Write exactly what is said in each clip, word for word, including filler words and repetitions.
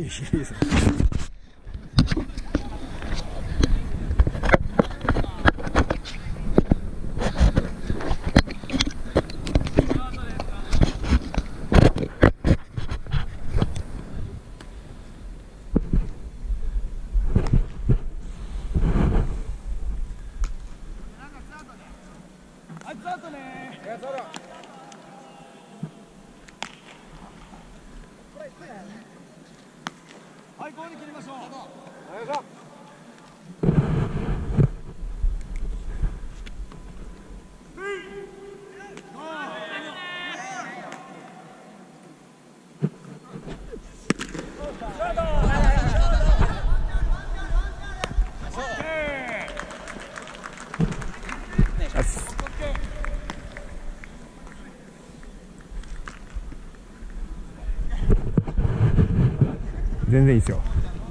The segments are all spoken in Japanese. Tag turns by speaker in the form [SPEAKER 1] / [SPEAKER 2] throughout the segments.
[SPEAKER 1] いいですね。はい、ゴール切りましょう。お願いします。
[SPEAKER 2] 全然いいっすよ。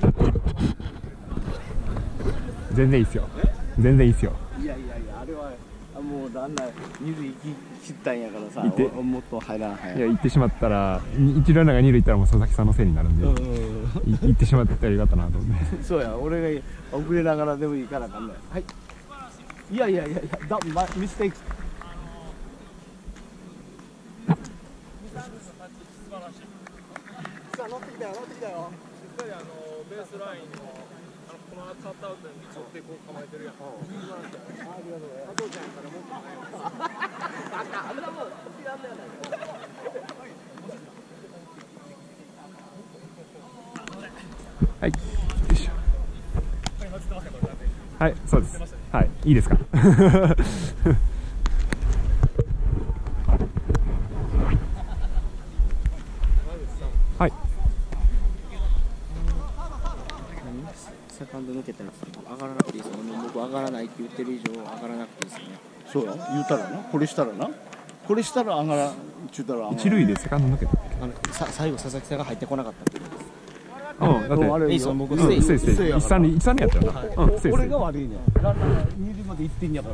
[SPEAKER 2] 全然いいっすよ。全然いいっすよ。
[SPEAKER 1] いやいやいや、あれはもう旦那二塁行き切ったんやからさ、もっと入らん入らん。
[SPEAKER 2] いや、行ってしまったら、一塁ランナーが二塁行ったらもう佐々木さんのせいになるんで、行ってしまったらよかったなと思って。
[SPEAKER 1] そうや、俺が遅れながらでもいいからなんだよ。はい。いやいやいやいや、だミステイク。さあ乗ってきたよ乗ってきたよ。しっかりあのベースラインのあのこのカットアウトに沿ってこう構えてるやん。ありがとう。加藤ちゃんからもっとないわ。バカあんなもん知らんねやないか。
[SPEAKER 2] はい。よいしょ。はい、そうです。はい、いいですか。はい。
[SPEAKER 1] セカンド抜けてなくて上がらなくていいですよね。僕上がらないって言ってる以上上がらなくていいですよね。そうや、言ったらな。これしたらな。これしたら上がらん。ちゅうたら
[SPEAKER 2] 一塁でセカンド抜けた。
[SPEAKER 1] あのさ最後佐々木さんが入ってこなかったってことです。
[SPEAKER 2] うん、だって、
[SPEAKER 1] いいそ僕
[SPEAKER 2] ステイ、ステイ、一三二、一三二やったよな。うん、ステイ。
[SPEAKER 1] 俺が悪いね。ランナー二塁まで行ってんやから。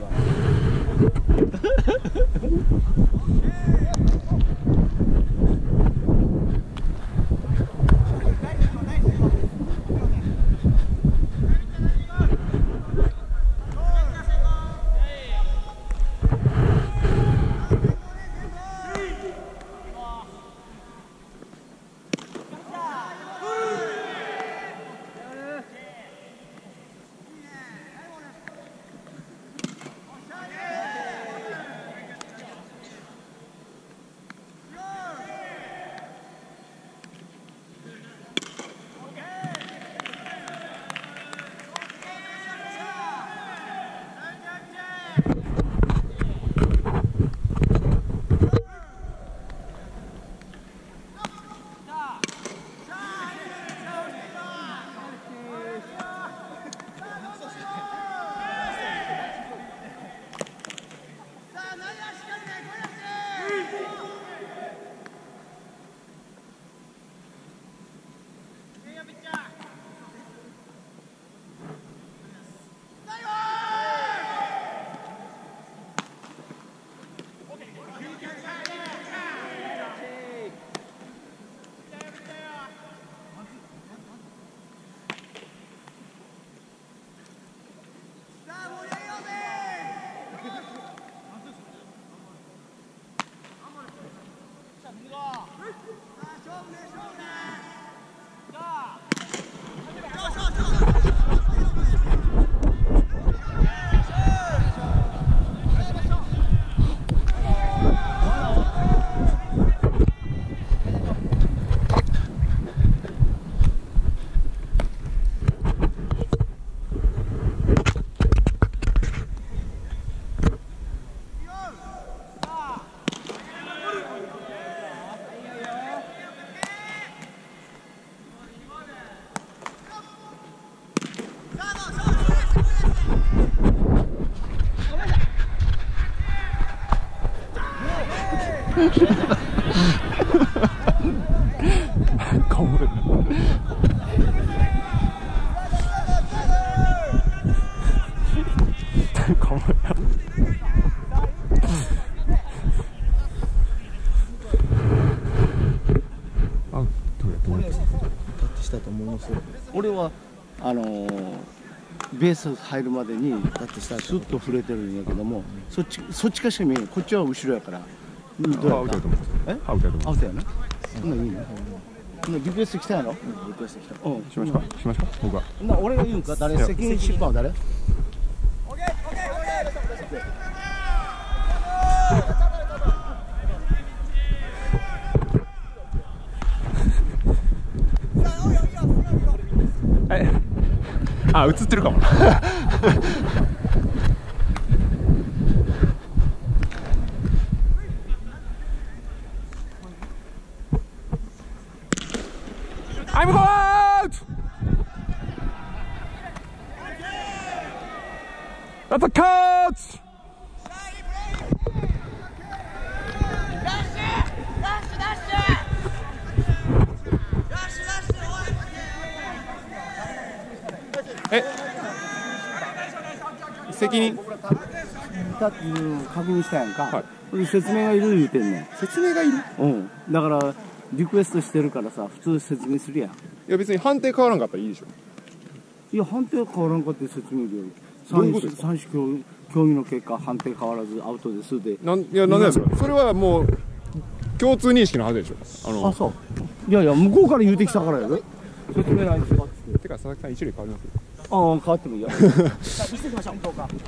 [SPEAKER 2] こむるこむるあ、どれどれだって
[SPEAKER 3] したと思いますよ。俺はあのー、ベース入るまでに
[SPEAKER 4] タッチした
[SPEAKER 3] スッと触れてるんやけども、そっちそっちかしら見えん。こっちは後ろやから。どうやった？
[SPEAKER 2] アウトやと思う。
[SPEAKER 3] え？
[SPEAKER 2] アウトやと思う。
[SPEAKER 3] アウトやな。そんなんいいね。リクエスト来たやろ？
[SPEAKER 4] リクエスト来た。
[SPEAKER 3] うん。
[SPEAKER 2] しましょうか。しましょう。僕は。
[SPEAKER 3] な俺が言うんか？誰？責任審判は誰？
[SPEAKER 2] え、あ、映ってるかもな。I'm out! That's a catch! え、責任
[SPEAKER 3] だっていう確認したやんか、
[SPEAKER 2] はい、
[SPEAKER 3] 説明がいる言うてんねん。
[SPEAKER 2] 説明がいる。
[SPEAKER 3] うんだからリクエストしてるからさ、普通説明するやん。
[SPEAKER 2] いや別に判定変わらんかったらいいでしょ。
[SPEAKER 3] いや判定変わらんかって説明いるよ。
[SPEAKER 2] どういうことですか？
[SPEAKER 3] 三種競技競技の結果判定変わらずアウトですで。
[SPEAKER 2] なんいやなんでですか。それはもう共通認識のはずでしょ。あの
[SPEAKER 3] あそういやいや向こうから言うてきたからやで。説明ないですかって。
[SPEAKER 2] てか佐々木さん一塁変わりますよ。
[SPEAKER 3] ああ変わってもいいよ。
[SPEAKER 4] 見せてきましょう。向こうか。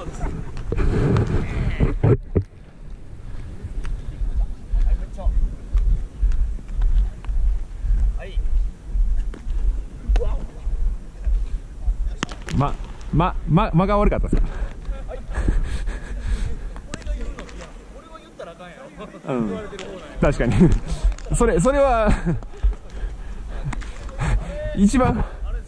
[SPEAKER 2] ま、ま、ま、間が悪かったですか。うん、確かに。それ、それは一番。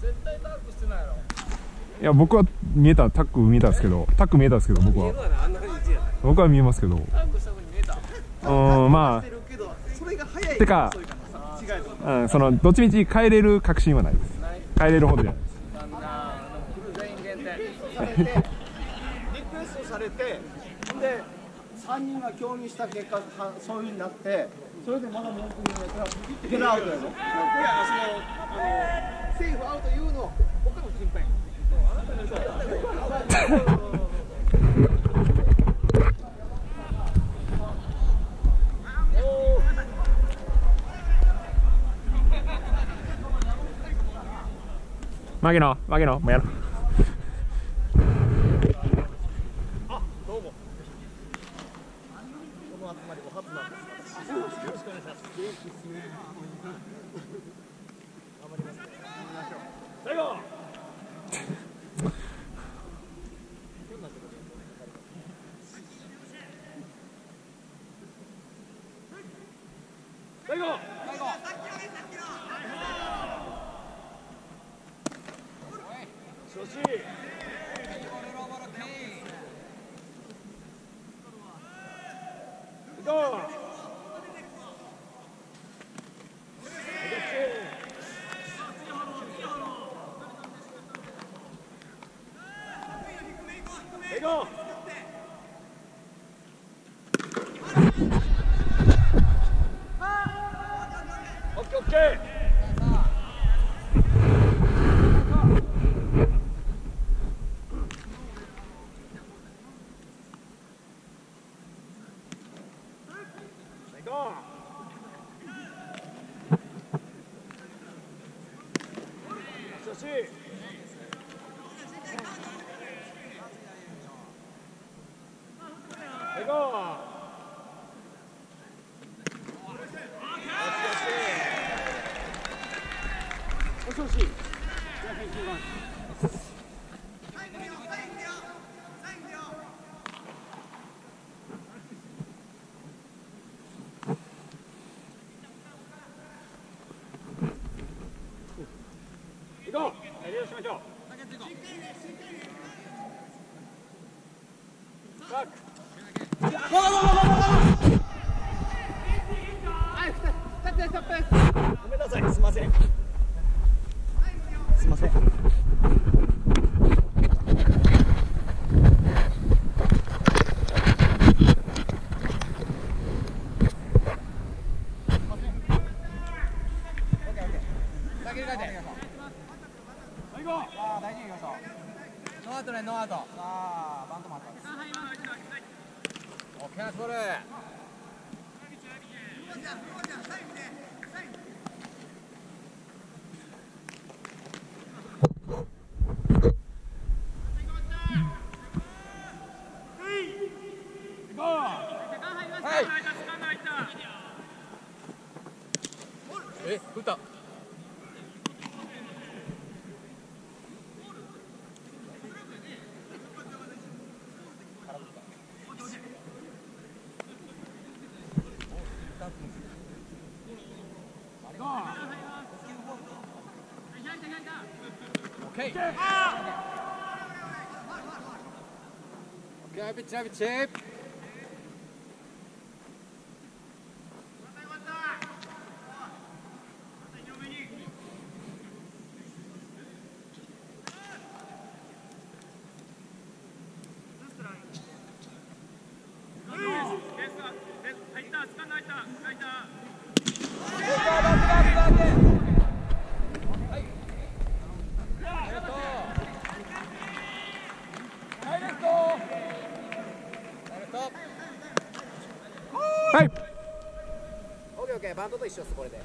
[SPEAKER 2] いや、僕は見えた、タック見えたんですけど、タック見えたんですけど、僕は。僕は見えますけど。うん、まあ。てか、うん、その、どっちみち帰れる確信はないです。帰れるほどじゃないです。
[SPEAKER 3] リクエストされて、でさんにんが協議した結果、そういう風になって、それでまだ文句言うんやったら、ゲラアウトやろ。いや、
[SPEAKER 1] そのあのセーフアウト言うの、他の審判。
[SPEAKER 2] 負けの、負けの、もうやろう。
[SPEAKER 4] ごめんなさい、すいません。すいません。
[SPEAKER 1] 投げるかで。 あ大事にいきましょう。ノーアウトねノーアウト。さあバントもあったんです。オッケーナイスボール。え、打った。オッケー。オッケー、ピッチャーピッチ。
[SPEAKER 2] はい。
[SPEAKER 1] オッケーオッケー、バントと一緒ですこれで。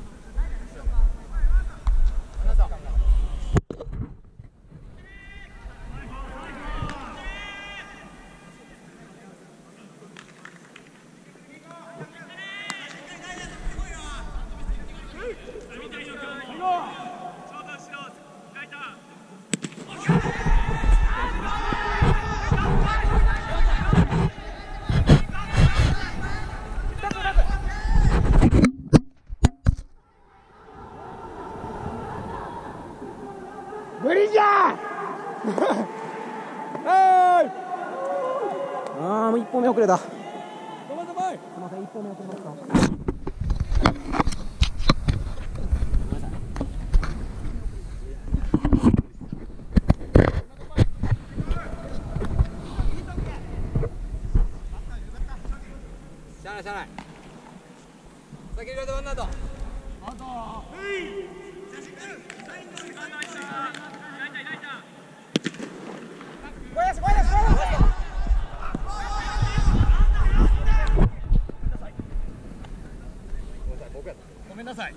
[SPEAKER 3] 無理じゃん
[SPEAKER 1] ああ、もう一歩目遅れた。す
[SPEAKER 3] みません、一歩目遅れました。
[SPEAKER 1] しゃあないしゃあない。先入れてワンアウト。ごめんなさい。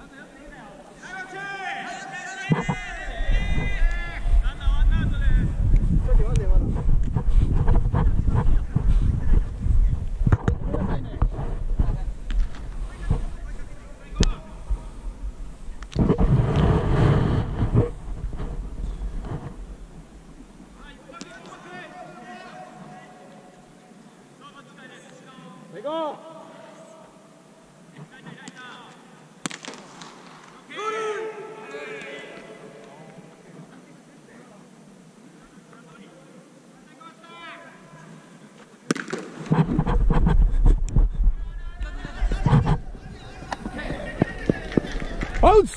[SPEAKER 2] アウト。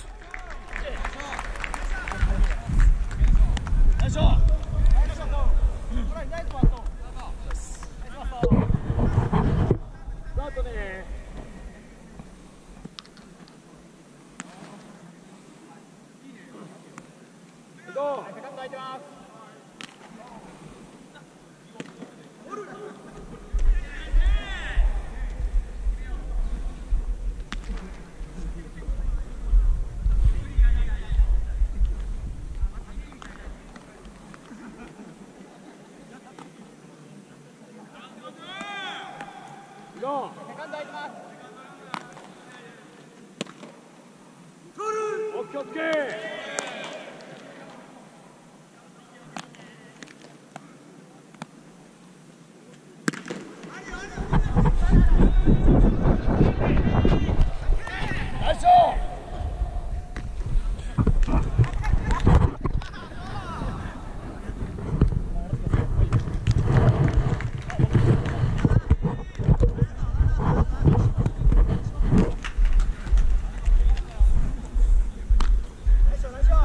[SPEAKER 3] ナイス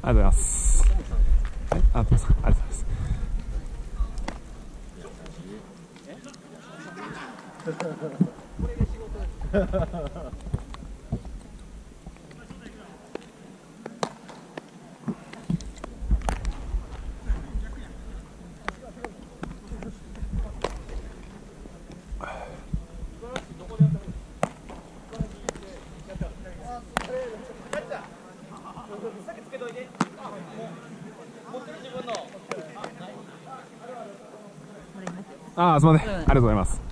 [SPEAKER 2] ありがとうございます。はい、あ、トモさん、ありがとうございます。ああ、すみません。ありがとうございます。